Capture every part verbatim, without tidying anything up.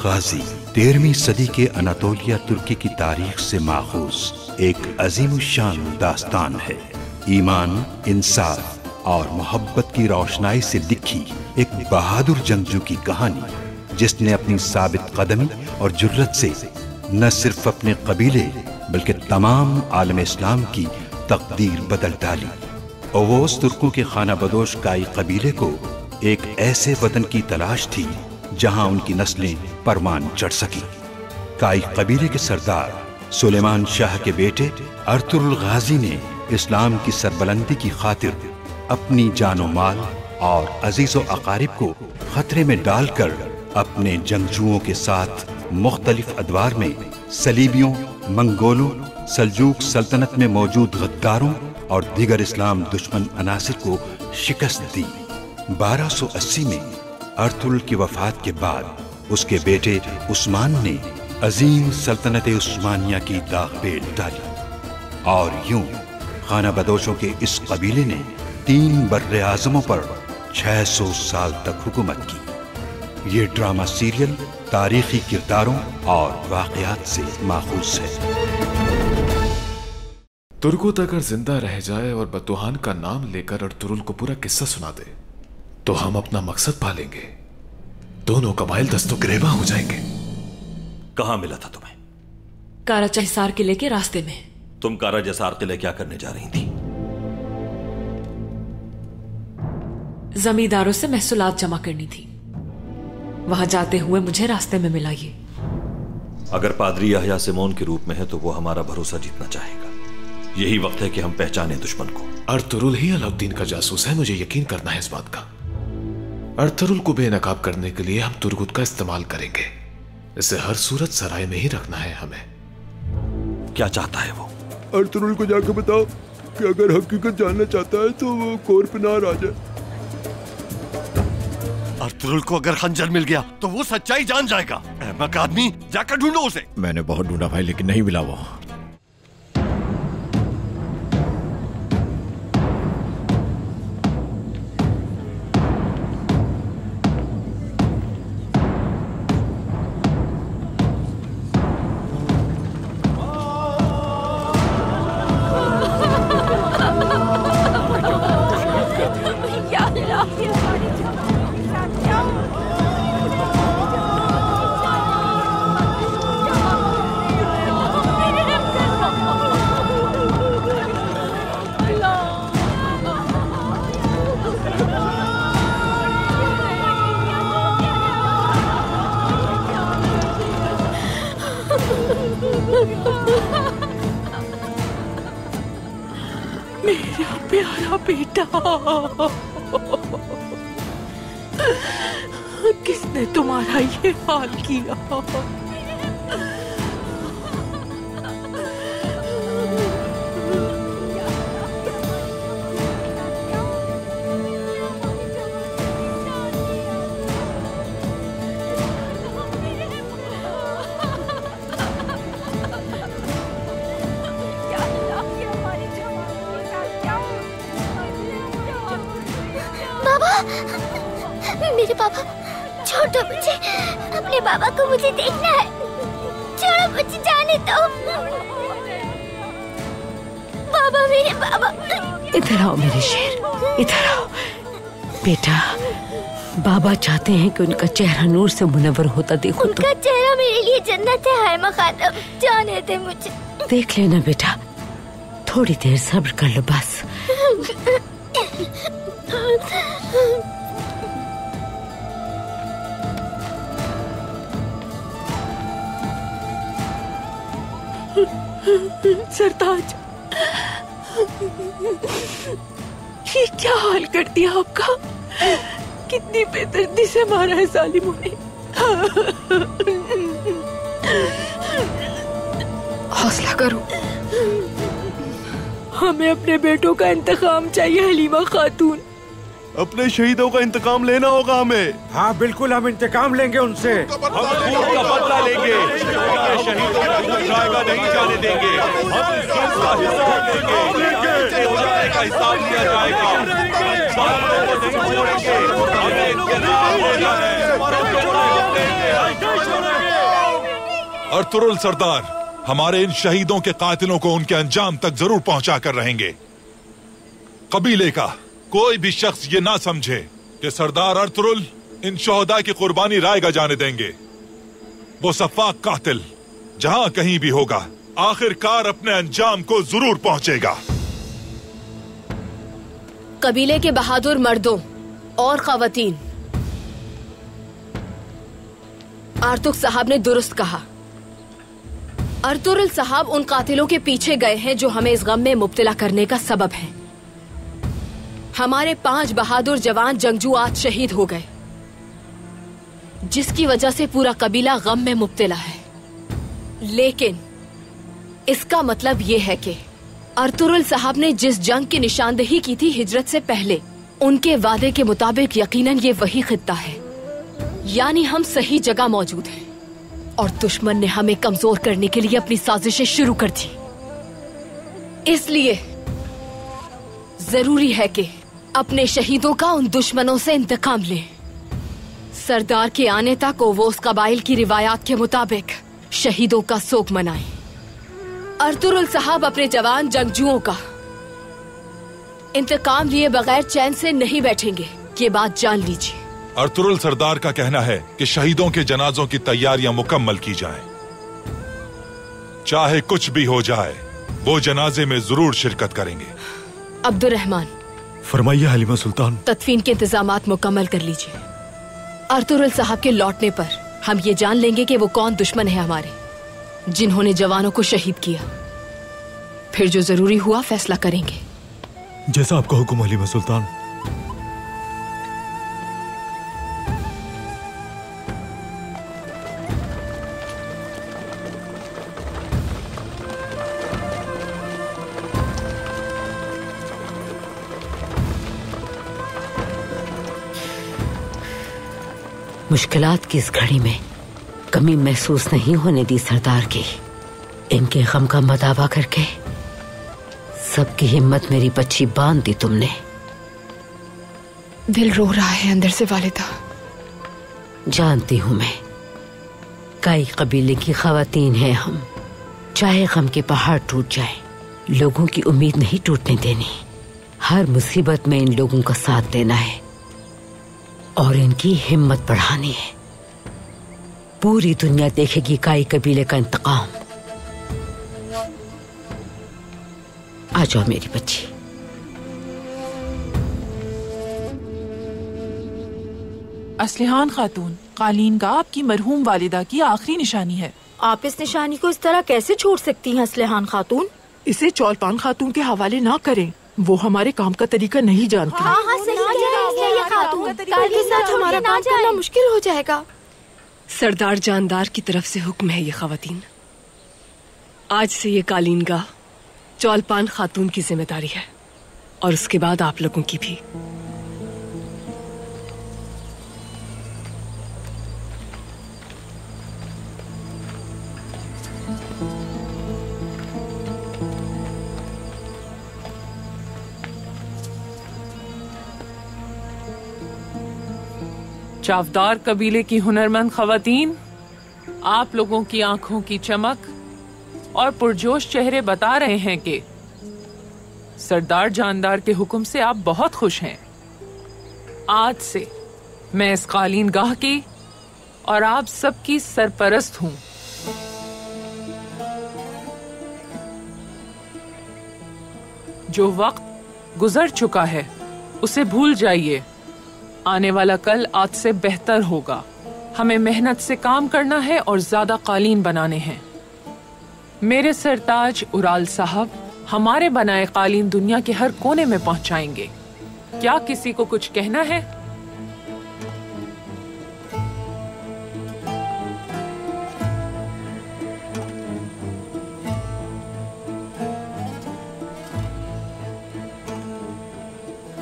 गाजी तेरहवीं सदी के अनातोलिया तुर्की की तारीख से माखूज एक अजीमुशान दास्तान है। ईमान, इंसाफ और मोहब्बत की रोशनाई से लिखी एक बहादुर जंगजू की कहानी, जिसने अपनी साबित कदमी और जुर्रत से न सिर्फ अपने कबीले बल्कि तमाम आलम इस्लाम की तकदीर बदल डाली। ओवोस तुर्कों के खाना बदोश काई कबीले को एक ऐसे वतन की तलाश थी जहां उनकी नस्लें परमान चढ़ सकी। काई कबीले के सरदार सुलेमान शाह के बेटे अर्तुरुल गाजी ने इस्लाम की सरबलंदी की खातिर अपनी जानो माल और अजीजो अकारिब को खतरे में डालकर अपने जंगजुओं के साथ मुख्तलिफ अदवार में सलीबियों, मंगोलों, सल्जूक सल्तनत में मौजूद गद्दारों और दीगर इस्लाम दुश्मन अनासिर को शिकस्त दी। बारह सौ अस्सी में अर्तुरुल की वफात के बाद उसके बेटे उस्मान ने अजीम सल्तनत उस्मानिया की दाग पेल डाली और यूं खाना बदोशों के इस कबीले ने तीन बर्रे आजमों पर छह सौ साल तक हुकूमत की। ये ड्रामा सीरियल तारीखी किरदारों और वाकयात से माखूज है। तुर्कों अगर जिंदा रह जाए और बतूहान का नाम लेकर अर्तुरुल को पूरा किस्सा सुना दे तो हम अपना मकसद पालेंगे। दोनों कबाइल दस्तों गिरेबा हो जाएंगे। कहां मिला था तुम्हें? काराचा हिसार किले के रास्ते में। तुम कारा जसार किले क्या करने जा रही थी? जमींदारों से महसूलात जमा करनी थी। वहां जाते हुए मुझे रास्ते में मिला ये। अगर पादरी याह्या सिमोन के रूप में है तो वो हमारा भरोसा जीतना चाहेगा। यही वक्त है कि हम पहचाने दुश्मन को। अर्तुरुल ही अलाउद्दीन का जासूस है, मुझे यकीन करना है इस बात का। अर्तुरुल को बेनकाब करने के लिए हम तुर्गुत का इस्तेमाल करेंगे। इसे हर सूरत सराय में ही रखना है हमें। क्या चाहता है वो? अर्तुरुल को जाकर बताओ कि अगर हकीकत जानना चाहता है तो वो कोरपनार आ जाए। अर्तुरुल को अगर खंजर मिल गया तो वो सच्चाई जान जाएगा। अहमक आदमी, जाकर ढूंढो उसे। मैंने बहुत ढूंढा भाई, लेकिन नहीं मिला वो। मेरा प्यारा बेटा, किसने तुम्हारा ये हाल किया? मेरे पापा, छोड़ो मुझे। अपने बाबा को मुझे देखना है। छोड़ो मुझे, जाने दो। बाबा, मेरे बाबा। इधर आओ मेरे शेर, इधर आओ बेटा। बाबा चाहते हैं कि उनका चेहरा नूर से मुनव्वर होता देखो। उनका तो चेहरा मेरे लिए जन्नत है। हाय मखादम, जाने दे मुझे। देख लेना बेटा, थोड़ी देर सब्र कर लो बस। सरताज, ये क्या हाल कर दिया आपका? कितनी बेदर्दी से मारा है जालिमों ने। हौसला करो। हमें अपने बेटों का इंतकाम चाहिए हलीमा खातून। अपने शहीदों का इंतकाम लेना होगा हमें। हाँ बिल्कुल, हम इंतकाम लेंगे उनसे। हम खून का बदला लेंगे, शहीदों का खून जाएगा नहीं जाने देंगे। हम इसका हिसाब लेंगे, का हिसाब लिया जाएगा। हमें इंतकाम लेना है। अर्तुरुल सरदार, हमारे इन शहीदों के कातिलों को उनके अंजाम तक जरूर पहुंचा कर रहेंगे। कबीले का कोई भी शख्स ये ना समझे कि सरदार अर्तुरुल इन शोहदा की कुर्बानी रायगा जाने देंगे। वो सफाक कातिल जहां कहीं भी होगा, आखिरकार अपने अंजाम को जरूर पहुंचेगा। कबीले के बहादुर मर्दों और खवातीन, आर्तुक साहब ने दुरुस्त कहा। अर्तुरुल साहब उन कातिलों के पीछे गए हैं जो हमें इस गम में मुब्तला करने का सबब है। हमारे पांच बहादुर जवान जंगजू आज शहीद हो गए, जिसकी वजह से पूरा कबीला गम में मुब्तला है। लेकिन इसका मतलब यह है कि अर्तुरुल साहब ने जिस जंग की निशानदेही की थी हिजरत से पहले, उनके वादे के मुताबिक यकीनन ये वही खित्ता है, यानी हम सही जगह मौजूद हैं और दुश्मन ने हमें कमजोर करने के लिए अपनी साजिशें शुरू कर दी। इसलिए जरूरी है कि अपने शहीदों का उन दुश्मनों से इंतकाम लें। सरदार के आने तक ओवोस कबाइल की रिवायात के मुताबिक शहीदों का शोक मनाएं। अर्तुरुल साहब अपने जवान जंगजुओं का इंतकाम लिए बगैर चैन से नहीं बैठेंगे, ये बात जान लीजिए। अर्तुरुल सरदार का कहना है कि शहीदों के जनाजों की तैयारियां मुकम्मल की जाएं। चाहे कुछ भी हो जाए, वो जनाजे में जरूर शिरकत करेंगे। अब्दुल रहमान, फरमाइए हलीमा सुल्तान। तदफीन के इंतजामात मुकम्मल कर लीजिए। अर्तुरुल साहब के लौटने पर हम ये जान लेंगे कि वो कौन दुश्मन है हमारे, जिन्होंने जवानों को शहीद किया। फिर जो जरूरी हुआ फैसला करेंगे। जैसा आपका हुक्म हलीमा सुल्तान। मुश्किलात की इस घड़ी में कमी महसूस नहीं होने दी सरदार की। इनके गम का मदावा करके सबकी हिम्मत मेरी बच्ची बांध दी तुमने। दिल रो रहा है अंदर से वालिदा। जानती हूं मैं, कई कबीले की खवातीन हैं हम। चाहे गम के पहाड़ टूट जाए, लोगों की उम्मीद नहीं टूटने देनी। हर मुसीबत में इन लोगों का साथ देना है और इनकी हिम्मत बढ़ानी है। पूरी दुनिया देखेगी काई कबीले का इंतकाम। आ जाओ मेरी बच्ची। असलिहान खातून, कालीन का आपकी मरहूम वालिदा की आखिरी निशानी है। आप इस निशानी को इस तरह कैसे छोड़ सकती हैं असलिहान खातून? इसे चौलपान खातून के हवाले ना करें, वो हमारे काम का तरीका नहीं जानती। हाँ हाँ सही कह रही हैं खातून, काल के साथ हमारा काम करना मुश्किल हो जाएगा। सरदार जानदार की तरफ से हुक्म है ये खवातीन, आज से ये कालीनगाह चौलपान खातून की जिम्मेदारी है और उसके बाद आप लोगों की भी। चावदार कबीले की हुनरमंद खवातीन, आप लोगों की आंखों की चमक और पुरजोश चेहरे बता रहे हैं कि सरदार जानदार के हुक्म से आप बहुत खुश हैं। आज से मैं इस कालीन गाह की और आप सबकी सरपरस्त हूं। जो वक्त गुजर चुका है उसे भूल जाइए। आने वाला कल आज से बेहतर होगा। हमें मेहनत से काम करना है और ज्यादा कालीन बनाने हैं। मेरे सरताज उराल साहब हमारे बनाए कालीन दुनिया के हर कोने में पहुंचाएंगे। क्या किसी को कुछ कहना है?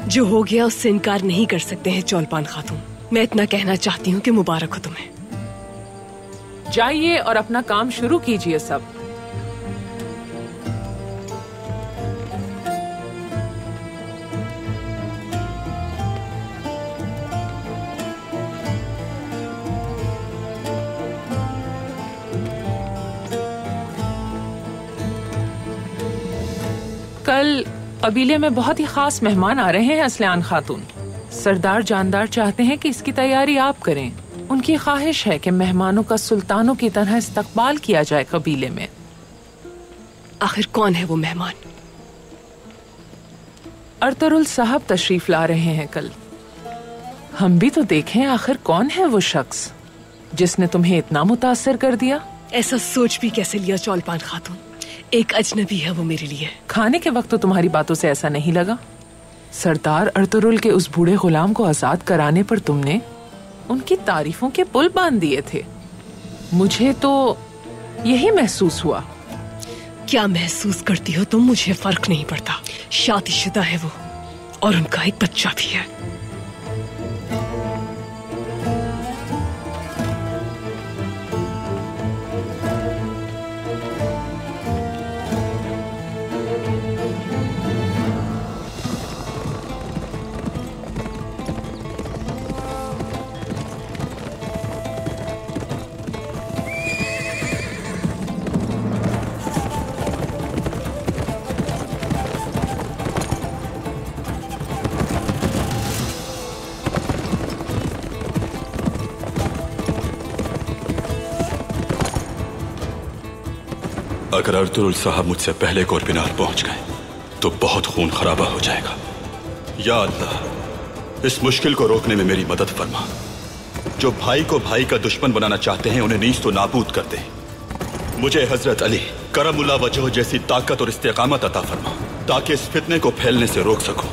जो हो गया उससे इनकार नहीं कर सकते हैं चौलपान खातून। मैं इतना कहना चाहती हूँ कि मुबारक हो तुम्हें। जाइए और अपना काम शुरू कीजिए सब। कल कबीले में बहुत ही खास मेहमान आ रहे हैं असलियान खातून। सरदार जानदार चाहते हैं कि इसकी तैयारी आप करें। उनकी ख्वाहिश है कि मेहमानों का सुल्तानों की तरह इस्तकबाल किया जाए कबीले में। आखिर कौन है वो मेहमान? अर्तुरुल साहब तशरीफ ला रहे हैं कल। हम भी तो देखें आखिर कौन है वो शख्स जिसने तुम्हें इतना मुतासर कर दिया। ऐसा सोच भी कैसे लिया चौलपान खातून? एक अजनबी है वो मेरे लिए। खाने के वक्त तो तुम्हारी बातों से ऐसा नहीं लगा। सरदार अर्तुरुल के उस बूढ़े गुलाम को आजाद कराने पर तुमने उनकी तारीफों के पुल बांध दिए थे। मुझे तो यही महसूस हुआ। क्या महसूस करती हो तुम? मुझे फर्क नहीं पड़ता। शादीशुदा है वो और उनका एक बच्चा भी है। अगर अर्तुरुल साहब मुझसे पहले कोरपिनार पहुंच गए तो बहुत खून खराबा हो जाएगा। या अल्लाह, इस मुश्किल को रोकने में मेरी मदद फरमा। जो भाई को भाई का दुश्मन बनाना चाहते हैं उन्हें नीच तो नाबूद कर दे। मुझे हजरत अली करमुल्लाह वजह जैसी ताकत और इस्तेकामत अता फरमा ताकि इस फितने को फैलने से रोक सकूं।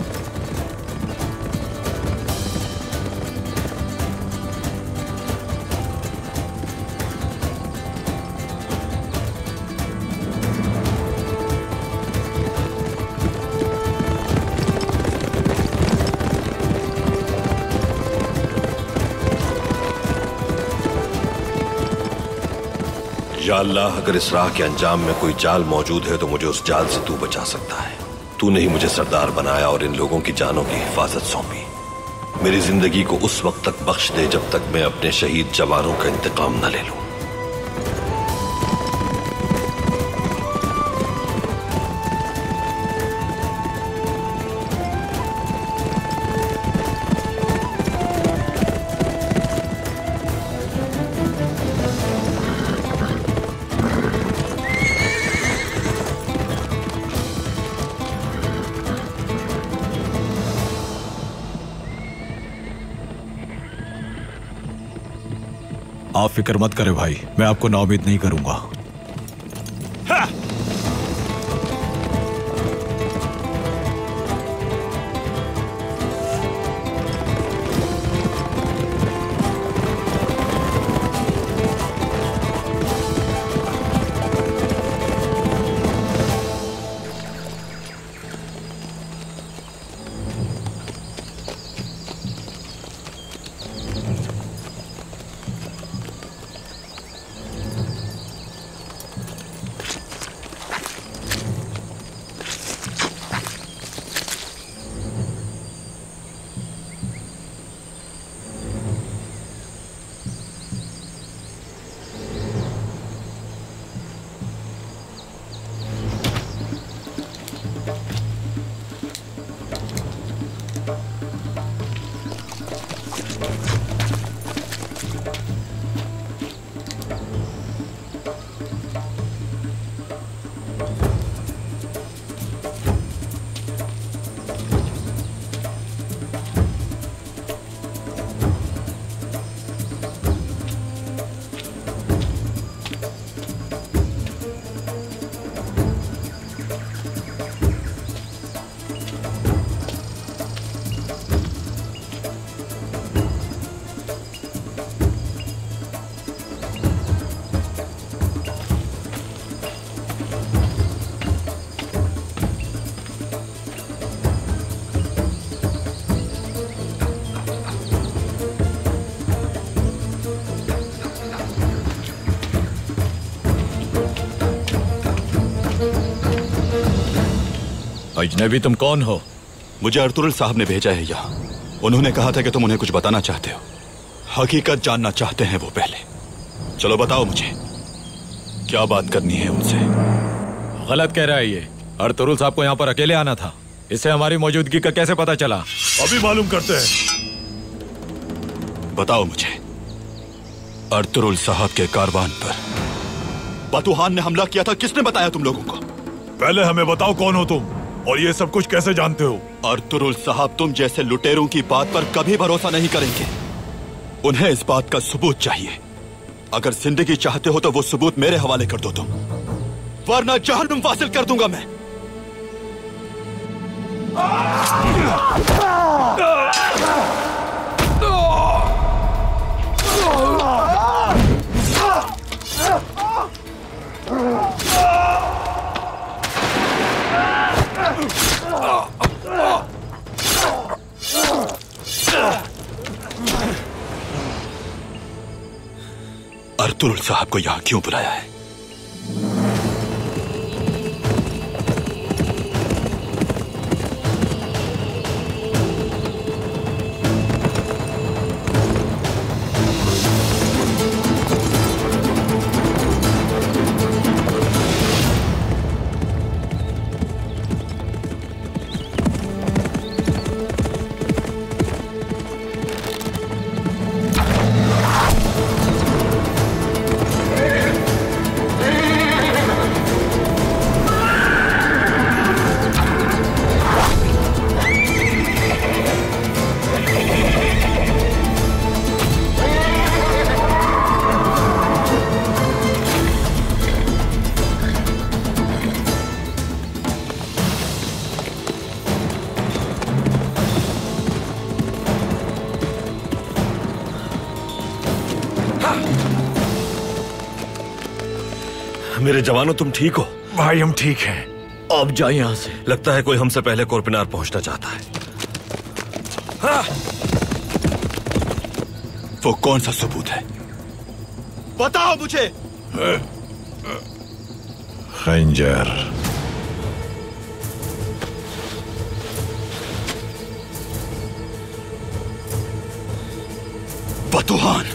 या अल्लाह, अगर इस राह के अंजाम में कोई जाल मौजूद है तो मुझे उस जाल से तू बचा सकता है। तूने ही मुझे सरदार बनाया और इन लोगों की जानों की हिफाजत सौंपी। मेरी जिंदगी को उस वक्त तक बख्श दे जब तक मैं अपने शहीद जवानों का इंतकाम न ले लूं। आप फिक्र मत करें भाई, मैं आपको नाउमीद नहीं करूंगा। अजनबी तुम कौन हो? मुझे अर्तुरुल साहब ने भेजा है यहाँ। उन्होंने कहा था कि तुम उन्हें कुछ बताना चाहते हो, हकीकत जानना चाहते हैं वो पहले। चलो बताओ मुझे, क्या बात करनी है उनसे? गलत कह रहा है ये। अर्तुरुल साहब को यहाँ पर अकेले आना था। इसे हमारी मौजूदगी का कैसे पता चला? अभी मालूम करते हैं। बताओ मुझे, अर्तुरुल साहब के कारवान पर बतुहान ने हमला किया था, किसने बताया तुम लोगों को? पहले हमें बताओ कौन हो तुम और ये सब कुछ कैसे जानते हो? अर्तुरुल साहब तुम जैसे लुटेरों की बात पर कभी भरोसा नहीं करेंगे। उन्हें इस बात का सबूत चाहिए। अगर जिंदगी चाहते हो तो वो सबूत मेरे हवाले कर दो तुम, वरना जहन्नुम वासिल कर दूंगा मैं। अर्तुरुल साहब को यहां क्यों बुलाया है? मेरे जवानों, तुम ठीक हो? भाई हम ठीक हैं। अब जाओ यहाँ से। लगता है कोई हमसे पहले कोरपिनार पहुंचना चाहता है। हाँ। वो कौन सा सबूत है? बताओ मुझे। खंजर। बतुहान।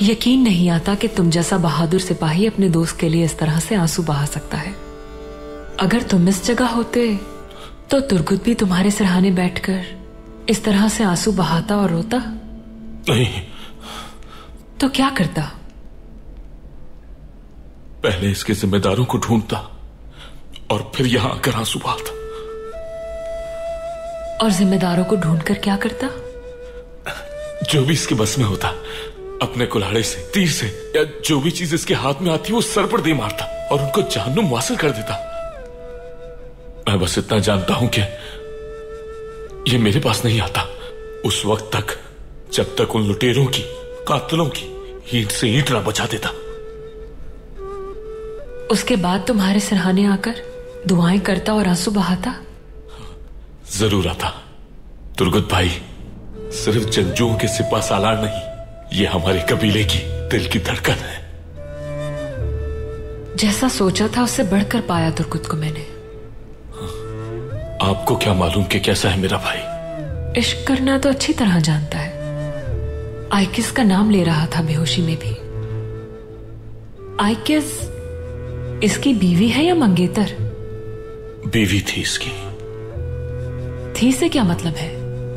यकीन नहीं आता कि तुम जैसा बहादुर सिपाही अपने दोस्त के लिए इस तरह से आंसू बहा सकता है। अगर तुम इस जगह होते तो तुर्गुत भी तुम्हारे सिरहाने बैठकर इस तरह से आंसू बहाता और रोता? नहीं। तो क्या करता? पहले इसके जिम्मेदारों को ढूंढता और फिर यहां आकर आंसू बहाता। और जिम्मेदारों को ढूंढकर क्या करता? जो भी इसके बस में होता, अपने कुल्हाड़े से, तीर से या जो भी चीज इसके हाथ में आती वो सर पर दे मारता और उनको जहन्नुम मुआसिर कर देता। मैं बस इतना जानता हूं कि ये मेरे पास नहीं आता उस वक्त तक जब तक उन लुटेरों की, कातलों की ईंट से ईंट ना बचा देता। उसके बाद तुम्हारे सिरहाने आकर दुआएं करता और आंसू बहाता? जरूर आता। तुर्गुत भाई सिर्फ जंजुओं के सिपा सालार नहीं, ये हमारे कबीले की दिल की धड़कन है। जैसा सोचा था उससे बढ़कर पाया तुर्गुत को मैंने। आपको क्या मालूम कि कैसा है मेरा भाई? इश्क करना तो अच्छी तरह जानता है। आइकिस का नाम ले रहा था बेहोशी में भी। आइकिस इसकी बीवी है या मंगेतर? बीवी थी इसकी। थी से क्या मतलब है?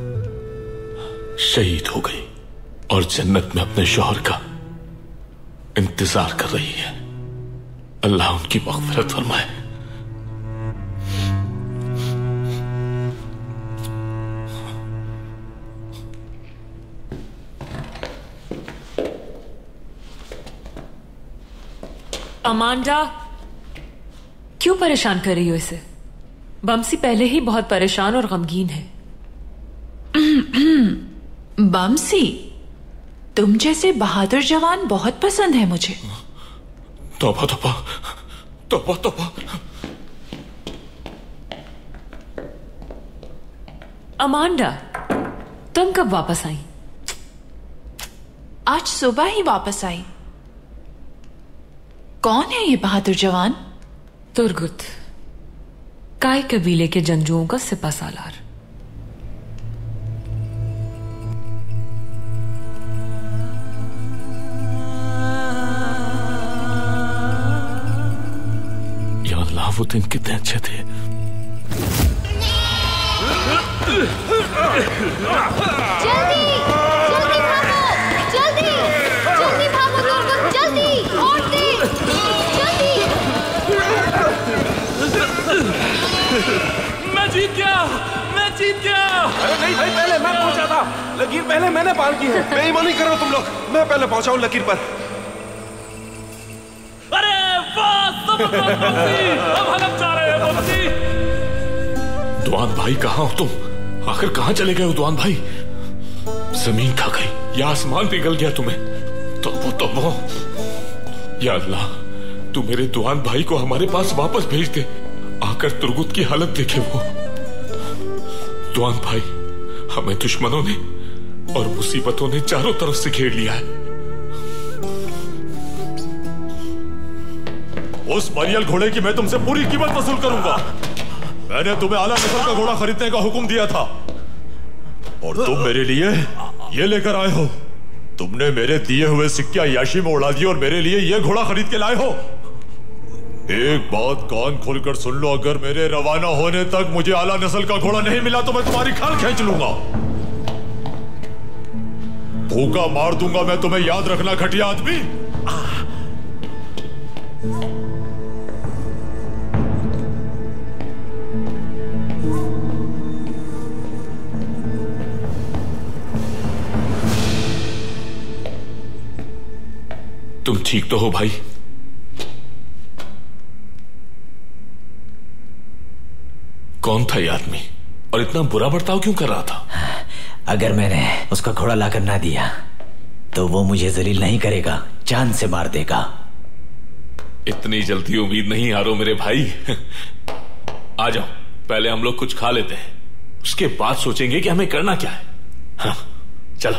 शहीद हो गई और जन्नत में अपने शौहर का इंतजार कर रही है। अल्लाह उनकी मग़फ़िरत फरमाए। अमांडा, क्यों परेशान कर रही हो इसे? बमसी पहले ही बहुत परेशान और गमगीन है। बमसी, तुम जैसे बहादुर जवान बहुत पसंद है मुझे। तौबा तौबा तौबा तौबा। अमांडा, तुम कब वापस आई? आज सुबह ही वापस आई। कौन है ये बहादुर जवान? तुर्गुत, काय कबीले के जंजुओं का सिपा सालार। या अल्लाह, वो दिन कितने अच्छे थे। जल्दी जल्दी भागो, जल्दी जल्दी भागो तुर्गुत, जल्दी और तेज, जल्दी। मैं जीत गया, मैं जीत गया। अरे नहीं भाई, पहले मैं पहुंचा था। लकीर पहले मैंने पार की है। बेईमानी कर रहे हो तुम लोग। मैं पहले पहुंचा हूं लकीर पर। अरे वाह, जबरदस्त बमसी। अब हम जा रहे हैं बमसी। दुआन भाई कहाँ हो तुम? आखिर कहाँ चले गए हो दुआन भाई? जमीन खा गई या आसमान पिघल गया तुम्हें? तो वो तो वो या अल्लाह, तू मेरे दुआन भाई को हमारे पास वापस भेज दे। आकर तुर्गुत की हालत देखे वो। दुआन भाई, हमें दुश्मनों ने और मुसीबतों ने चारों तरफ से घेर लिया है। उस मरियल घोड़े की मैं तुमसे पूरी कीमत वसूल करूंगा। मैंने तुम्हें आला नस्ल का घोड़ा खरीदने का हुक्म दिया था और तुम मेरे लिए ये लेकर आए हो। तुमने मेरे दिए हुए सिक्के अय्याशी में उड़ा दिए और मेरे लिए ये घोड़ा खरीद के लाए हो। एक बात कान खोलकर सुन लो, अगर मेरे रवाना होने तक मुझे आला नस्ल का घोड़ा नहीं मिला तो मैं तुम्हारी खाल खींच लूंगा। भूखा मार दूंगा मैं तुम्हें, याद रखना घटिया आदमी। तुम ठीक तो हो भाई? कौन था ये आदमी और इतना बुरा बर्ताव क्यों कर रहा था? अगर मैंने उसका घोड़ा लाकर ना दिया तो वो मुझे जलील नहीं करेगा, जान से मार देगा। इतनी जल्दी उम्मीद नहीं हारो मेरे भाई। आ जाओ, पहले हम लोग कुछ खा लेते हैं, उसके बाद सोचेंगे कि हमें करना क्या है। हाँ, चलो।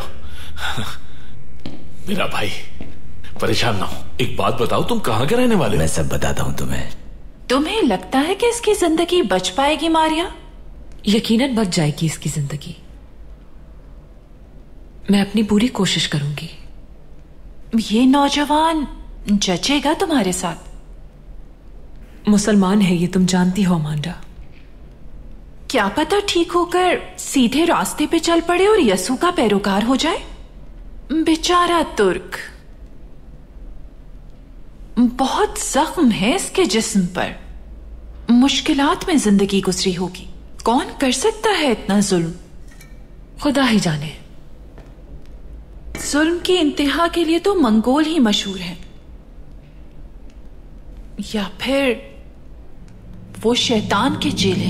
मेरा भाई परेशान ना हो, एक बात बताओ, तुम कहां के रहने वाले? मैं सब बताता हूं तुम्हें। तुम्हें लगता है कि इसकी जिंदगी बच पाएगी मारिया? यकीनन बच जाएगी इसकी जिंदगी। मैं अपनी पूरी कोशिश करूंगी। ये नौजवान जचेगा तुम्हारे साथ? मुसलमान है ये, तुम जानती हो अमांडा। क्या पता ठीक होकर सीधे रास्ते पे चल पड़े और यसू का पैरोकार हो जाए। बेचारा तुर्क, बहुत जख्म है इसके जिस्म पर। मुश्किलात में जिंदगी गुजरी होगी। कौन कर सकता है इतना जुल्म? खुदा ही जाने। जुल्म की इंतहा के लिए तो मंगोल ही मशहूर है, या फिर वो शैतान के चेले।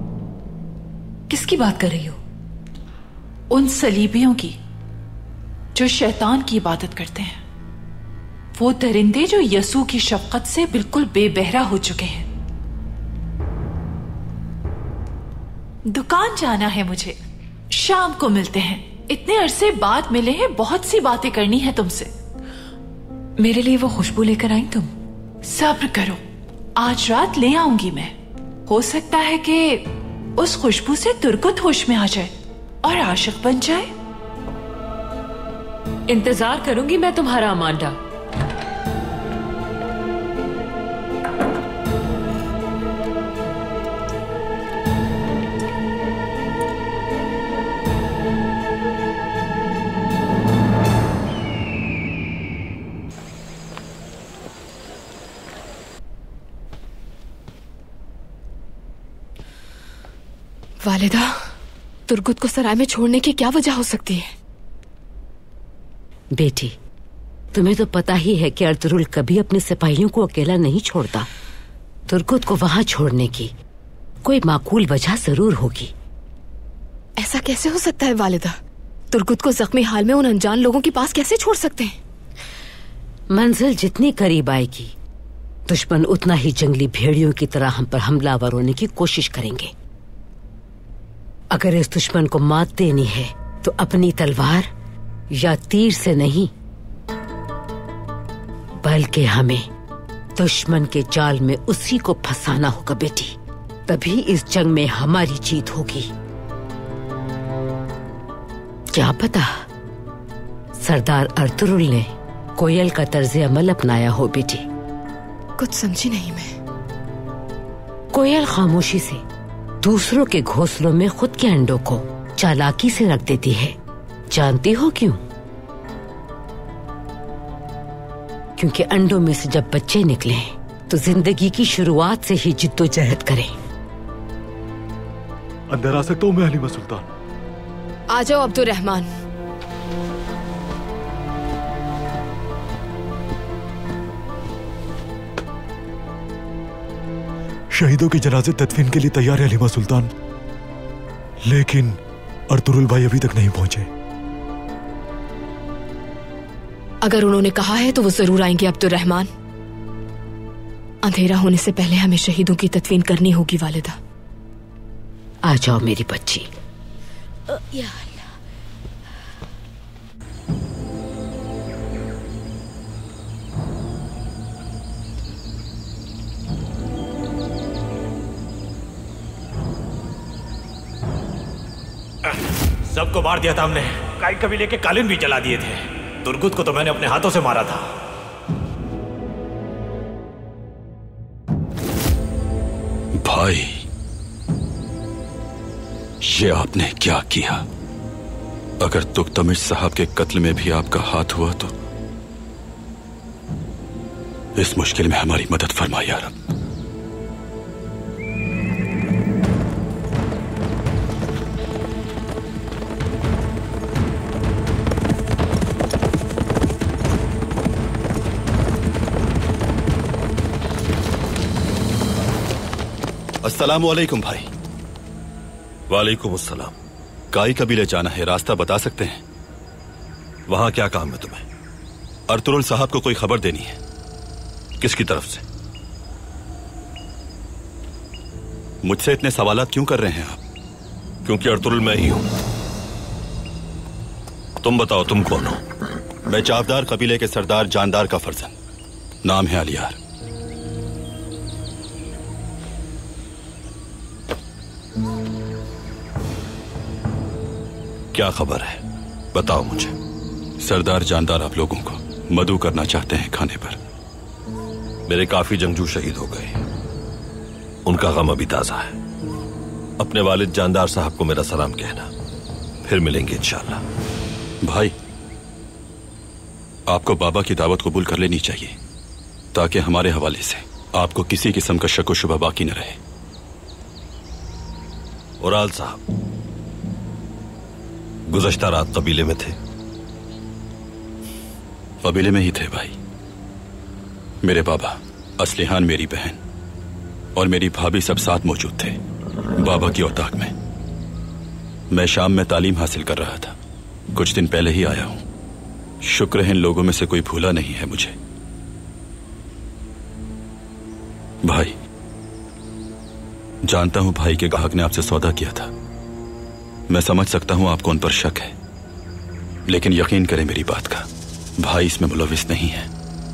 किसकी बात कर रही हो? उन सलीबियों की जो शैतान की इबादत करते हैं। वो दरिंदे जो यसू की शफकत से बिल्कुल बेबहरा हो चुके हैं। दुकान जाना है मुझे, शाम को मिलते हैं। इतने अरसे बाद मिले हैं, बहुत सी बातें करनी है तुमसे। मेरे लिए वो खुशबू लेकर आई तुम? सब्र करो, आज रात ले आऊंगी मैं। हो सकता है कि उस खुशबू से तुर्कुत होश में आ जाए और आशिक बन जाए। इंतजार करूंगी मैं तुम्हारा अमांडा। वालिदा, तुर्गुत को सराय में छोड़ने की क्या वजह हो सकती है? बेटी, तुम्हें तो पता ही है कि अर्तुरुल कभी अपने सिपाहियों को अकेला नहीं छोड़ता। तुर्गुत को वहां छोड़ने की कोई माकूल वजह जरूर होगी। ऐसा कैसे हो सकता है वालिदा? तुर्गुत को जख्मी हाल में उन अनजान लोगों के पास कैसे छोड़ सकते हैं? मंजिल जितनी करीब आएगी, दुश्मन उतना ही जंगली भेड़ियों की तरह हम पर हमलावर होने की कोशिश करेंगे। अगर इस दुश्मन को मात देनी है तो अपनी तलवार या तीर से नहीं, बल्कि हमें दुश्मन के जाल में उसी को फंसाना होगा बेटी। तभी इस जंग में हमारी जीत होगी। क्या पता सरदार अर्तुरुल ने कोयल का तर्ज अमल अपनाया हो बेटी। कुछ समझी नहीं मैं। कोयल खामोशी से दूसरों के घोंसलों में खुद के अंडों को चालाकी से रख देती है। जानती हो क्यों? क्योंकि अंडों में से जब बच्चे निकले तो जिंदगी की शुरुआत से ही जिद्दोजहद करें। अंदर आ सकता हूँ मैं हलीमा सुल्तान? आ जाओ अब्दुर्रहमान। शहीदों की जनाजे तदफीन के लिए तैयार है हलीमा सुल्तान, लेकिन अर्तुरुल भाई अभी तक नहीं पहुंचे। अगर उन्होंने कहा है तो वो जरूर आएंगे अब्दुर्रहमान। अंधेरा होने से पहले हमें शहीदों की तदफीन करनी होगी वालिदा। आ जाओ मेरी बच्ची। या सबको मार दिया था हमने। काई कबीले के कालीन भी जला दिए थे। तुर्गुत को तो मैंने अपने हाथों से मारा था। भाई, ये आपने क्या किया? अगर तुख्तमिश साहब के कत्ल में भी आपका हाथ हुआ तो इस मुश्किल में हमारी मदद फरमाइए या रब। अस्सलामु अलैकुम भाई। वालेकुम अस्सलाम। काई कबीले जाना है, रास्ता बता सकते हैं? वहां क्या काम है तुम्हें? अर्तुरुल साहब को कोई खबर देनी है। किसकी तरफ से? मुझसे इतने सवालात क्यों कर रहे हैं आप? क्योंकि अर्तुरुल मैं ही हूं। तुम बताओ तुम कौन हो? मैं चावदार कबीले के सरदार जानदार का फर्जंद, नाम है अलियार। क्या खबर है, बताओ मुझे। सरदार जानदार आप लोगों को मधु करना चाहते हैं खाने पर। मेरे काफी जंगजू शहीद हो गए, उनका गम अभी ताजा है। अपने वालिद जानदार साहब को मेरा सलाम कहना, फिर मिलेंगे इंशाअल्लाह। भाई, आपको बाबा की दावत कबूल कर लेनी चाहिए ताकि हमारे हवाले से आपको किसी किस्म का शक व शुबा बाकी न रहे। उराल साहब गुज़श्ता रात कबीले में थे? कबीले में ही थे भाई। मेरे बाबा, असलिहान, मेरी बहन और मेरी भाभी सब साथ मौजूद थे बाबा की औताक में। मैं शाम में तालीम हासिल कर रहा था, कुछ दिन पहले ही आया हूं। शुक्र है इन लोगों में से कोई भूला नहीं है मुझे। भाई, जानता हूं भाई के ग्राहक ने आपसे सौदा किया था। मैं समझ सकता हूं आपको उन पर शक है, लेकिन यकीन करें मेरी बात का, भाई इसमें मुलविस नहीं है।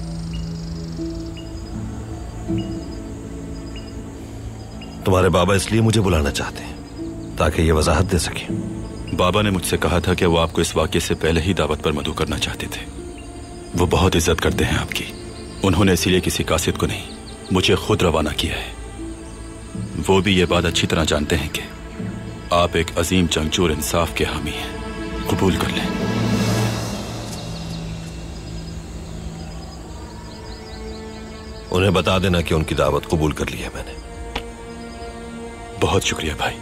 तुम्हारे बाबा इसलिए मुझे बुलाना चाहते हैं ताकि ये वजाहत दे सके। बाबा ने मुझसे कहा था कि वो आपको इस वाक़े से पहले ही दावत पर मदऊ करना चाहते थे। वो बहुत इज्जत करते हैं आपकी। उन्होंने इसीलिए किसी कासिद को नहीं, मुझे खुद रवाना किया है। वो भी ये बात अच्छी तरह जानते हैं कि आप एक अजीम जंगजू और इंसाफ के हामी हैं। कबूल कर लें। उन्हें बता देना कि उनकी दावत कबूल कर ली है मैंने। बहुत शुक्रिया भाई।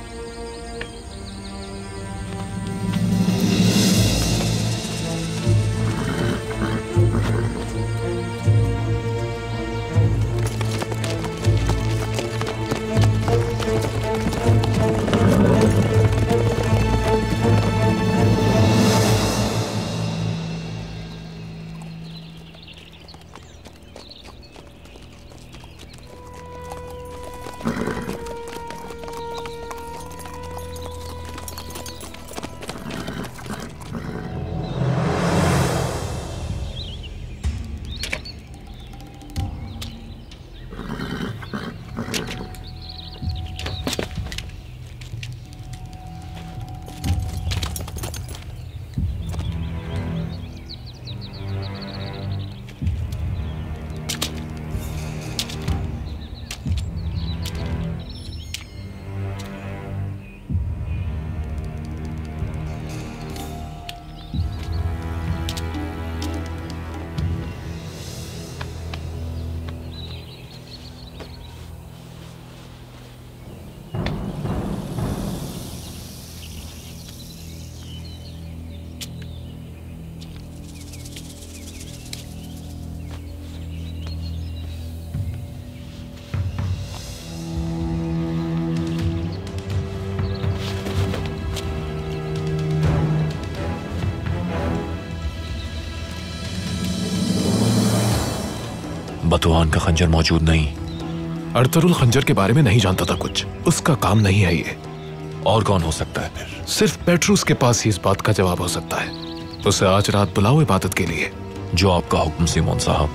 बतवान का खंजर मौजूद नहीं। अर्तुरुल खंजर के बारे में नहीं जानता था कुछ, उसका काम नहीं है ये। और कौन हो सकता है फिर? सिर्फ पेट्रूस के पास ही इस बात का जवाब हो सकता है। उसे आज रात बुलाओ इबादत के लिए। जो आपका हुक्म सिमोन साहब।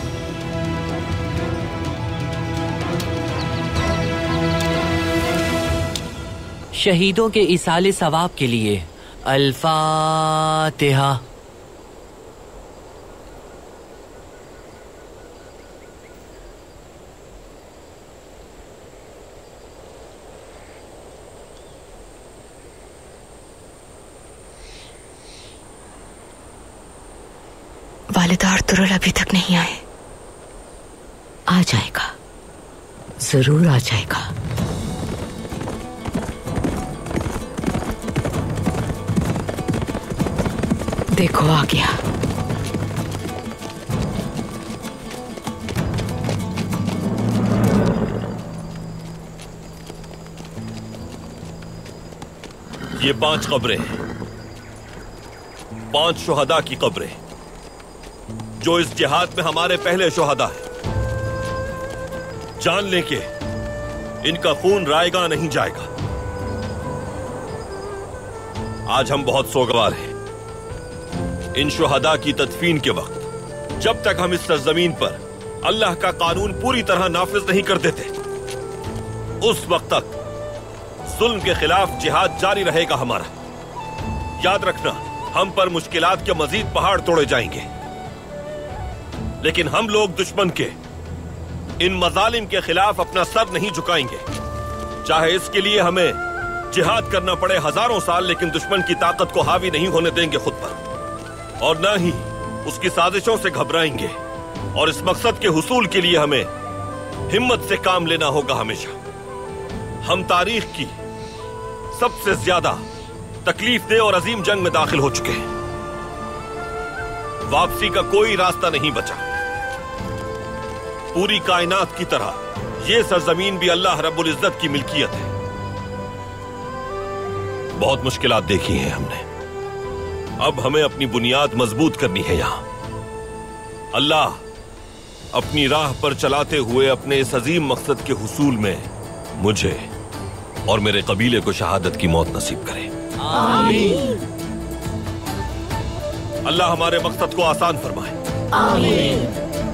शहीदों के इसाले सवाब के लिए अल-फातिहा। वालिदा अर्तुरुल अभी तक नहीं आए। आ जाएगा, जरूर आ जाएगा। देखो आ गया। ये पांच कब्रें हैं, पांच शुहदा की कब्रें जो इस जिहाद में हमारे पहले शुहदा हैं। जान लें कि इनका खून रायगा नहीं जाएगा। आज हम बहुत सोगवार हैं। इन शुहदा की तदफीन के वक्त जब तक हम इस सरजमीन पर अल्लाह का कानून पूरी तरह नाफिज नहीं कर देते, उस वक्त तक जुल्म के खिलाफ जिहाद जारी रहेगा हमारा। याद रखना, हम पर मुश्किलात के मजीद पहाड़ तोड़े जाएंगे। लेकिन हम लोग दुश्मन के इन मजालिम के खिलाफ अपना सर नहीं झुकाएंगे, चाहे इसके लिए हमें जिहाद करना पड़े हजारों साल, लेकिन दुश्मन की ताकत को हावी नहीं होने देंगे खुद पर, और न ही उसकी साजिशों से घबराएंगे। और इस मकसद के हुसूल के लिए हमें हिम्मत से काम लेना होगा हमेशा। हम तारीख की सबसे ज्यादा तकलीफ दे और अजीम जंग में दाखिल हो चुके हैं। वापसी का कोई रास्ता नहीं बचा। पूरी कायनात की तरह ये सरजमीन भी अल्लाह रब्बुल इज्जत की मिल्कियत है। बहुत मुश्किलात देखी हैं हमने, अब हमें अपनी बुनियाद मजबूत करनी है। यहां अल्लाह अपनी राह पर चलाते हुए अपने इस अजीम मकसद के हुसूल में मुझे और मेरे कबीले को शहादत की मौत नसीब करे। आमीन। अल्लाह हमारे मकसद को आसान फरमाए। आमीन।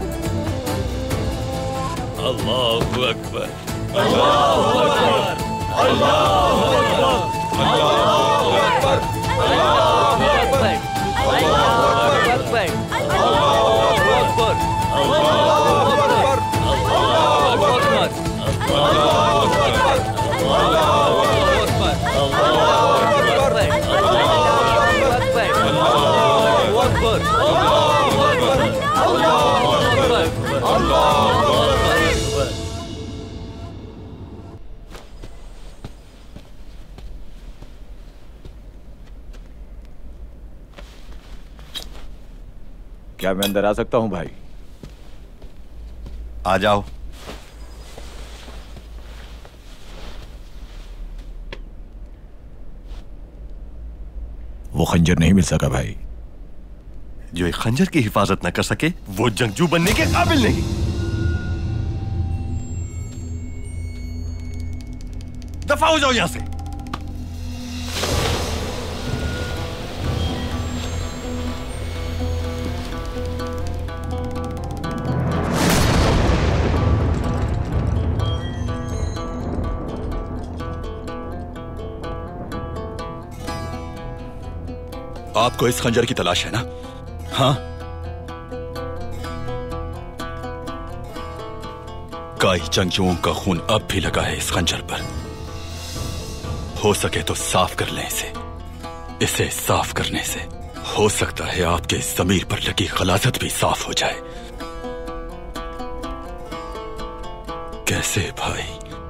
अल्लाहु अकबर, अल्लाहु अकबर, अल्लाहु अकबर, अल्लाहु अकबर, अल्लाहु अकबर, अल्लाहु अकबर, अल्लाहु अकबर, अल्लाहु अकबर, अल्लाहु अकबर, अल्लाहु अकबर, अल्लाहु अकबर, अल्लाहु अकबर, अल्लाहु अकबर, अल्लाहु अकबर, अल्लाहु अकबर, अल्लाहु अकबर। क्या मैं अंदर आ सकता हूं भाई? आ जाओ। वो खंजर नहीं मिल सका भाई। जो एक खंजर की हिफाजत न कर सके वो जंगजू बनने के काबिल नहीं। दफा हो जाओ यहां से। आपको इस खंजर की तलाश है ना? हाँ? कई जंगजुओं का खून अब भी लगा है इस खंजर पर। हो सके तो साफ कर लें इसे। इसे साफ करने से हो सकता है आपके ज़मीर पर लगी गलाजत भी साफ हो जाए। कैसे भाई,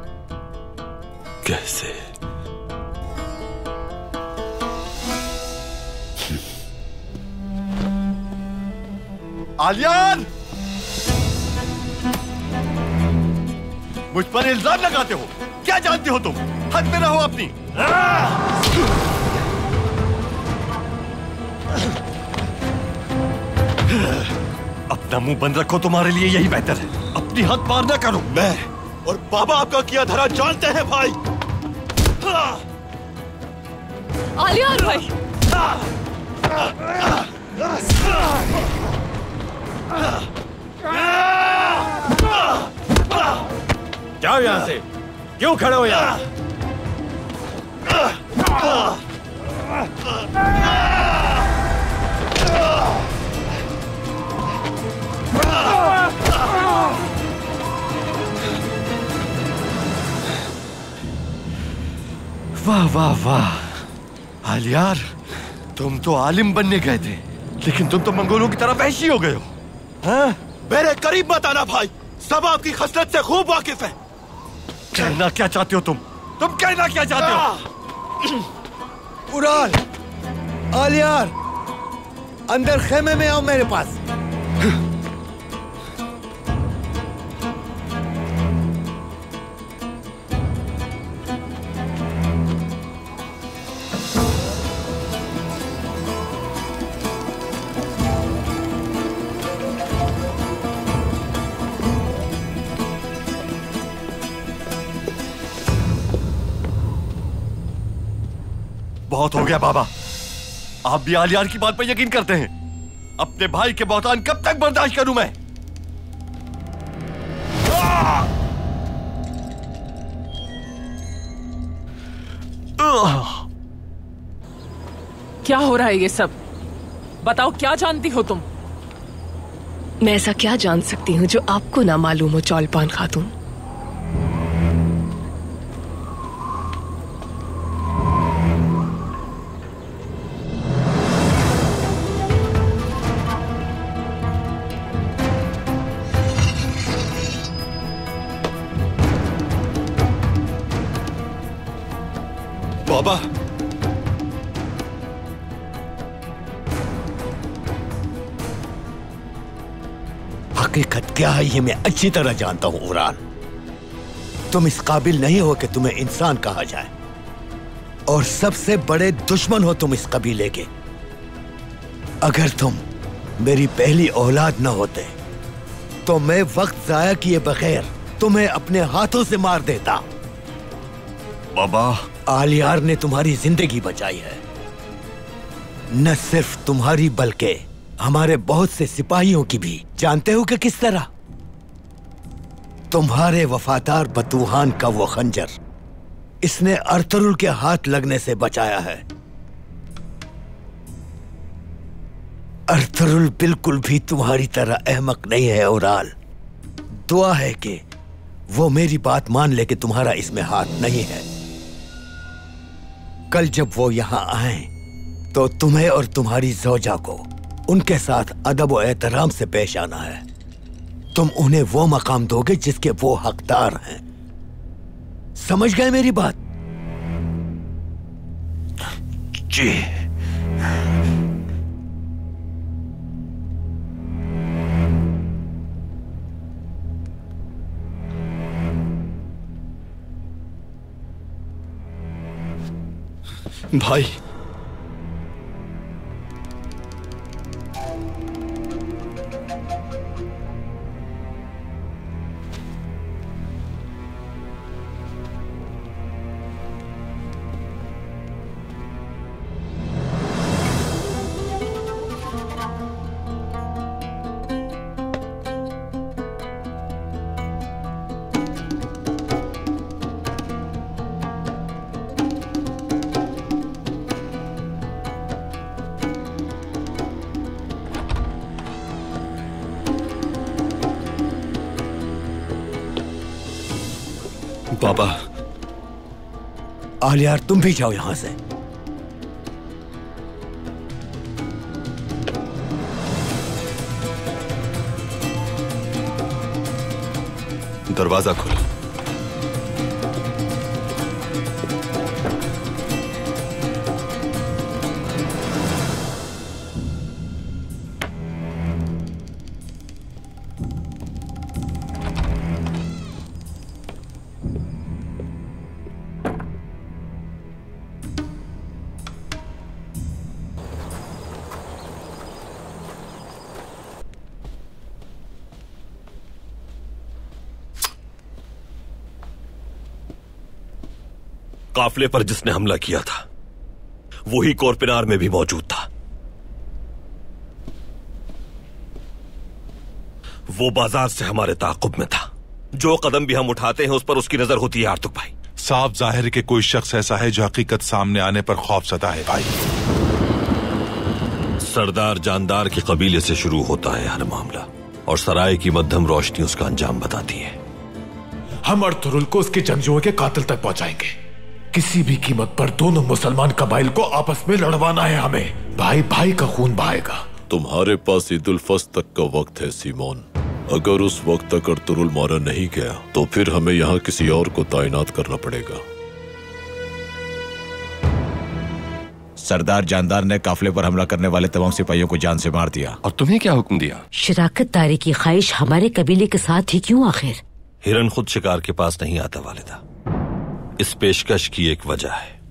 कैसे? आलियान, मुझ पर इल्जाम लगाते हो? क्या जानते हो तुम? हद में रहो अपनी। अपना मुंह बंद रखो, तुम्हारे लिए यही बेहतर है। अपनी हद पार न करो। मैं और बाबा आपका किया धरा जानते हैं भाई। आलियान भाई, जाओ यहां से। क्यों खड़े हो यहां? वाह वाह वाह आलियार, तुम तो आलिम बनने गए थे, लेकिन तुम तो मंगोलों की तरह वैशी हो गए हो। हाँ? मेरे करीब मत आना भाई, सब आपकी खसलत से खूब वाकिफ है। कहना क्या चाहते हो तुम? तुम कहना क्या चाहते हो? उड़ाल, आलियार, अंदर खेमे में आओ मेरे पास। बहुत हो गया बाबा, आप भी आलियार की बात पर यकीन करते हैं। अपने भाई के बहतान कब तक बर्दाश्त करूं मैं? क्या हो रहा है ये सब? बताओ, क्या जानती हो तुम? मैं ऐसा क्या जान सकती हूँ जो आपको ना मालूम हो चौलपान खातून? बाबा, हकीकत क्या है ये मैं अच्छी तरह जानता हूं उरान। तुम इस काबिल नहीं हो कि तुम्हें इंसान कहा जाए, और सबसे बड़े दुश्मन हो तुम इस कबीले के। अगर तुम मेरी पहली औलाद न होते तो मैं वक्त जाया किए बगैर तुम्हें अपने हाथों से मार देता। बाबा, आलियार ने तुम्हारी जिंदगी बचाई है। न सिर्फ तुम्हारी बल्कि हमारे बहुत से सिपाहियों की भी। जानते हो कि किस तरह? तुम्हारे वफादार बतूहान का वो खंजर इसने अर्तुरुल के हाथ लगने से बचाया है। अर्तुरुल बिल्कुल भी तुम्हारी तरह अहमक नहीं है ओराल। दुआ है कि वो मेरी बात मान ले कि तुम्हारा इसमें हाथ नहीं है। कल जब वो यहां आए तो तुम्हें और तुम्हारी ज़ौजा को उनके साथ अदब और एहतराम से पेश आना है। तुम उन्हें वो मकाम दोगे जिसके वो हकदार हैं। समझ गए मेरी बात? जी। भाई, बाबा, आलियार तुम भी जाओ यहां से। दरवाजा खोलो। काफले पर जिसने हमला किया था वही कोरपिनार में भी मौजूद था। वो बाजार से हमारे ताकुब में था। जो कदम भी हम उठाते हैं उस पर उसकी नजर होती है आर्तुक भाई। साफ जाहिर के कोई शख्स ऐसा है जो हकीकत सामने आने पर खौफजदा है भाई। सरदार जानदार के कबीले से शुरू होता है हर मामला, और सराय की मध्यम रोशनी उसका अंजाम बताती है। हम अर्तुरुल को उसके जंगजुओं के कातिल तक पहुंचाएंगे। किसी भी कीमत पर दोनों मुसलमान कबाइल को आपस में लड़वाना है हमें। भाई भाई का खून बहाएगा। तुम्हारे पास ईद उल फस्र तक का वक्त है सीमोन। अगर उस वक्त तक अर्तुरुल मारा नहीं गया तो फिर हमें यहाँ किसी और को तैनात करना पड़ेगा। सरदार जानदार ने काफले पर हमला करने वाले तमाम सिपाहियों को जान से मार दिया। और तुम्हें क्या हुक्म दिया? शराकत दारी की ख्वाहिश हमारे कबीले के साथ ही क्यों आखिर? हिरन खुद शिकार के पास नहीं आता वालिदा। इस पेशकश की एक वजह है।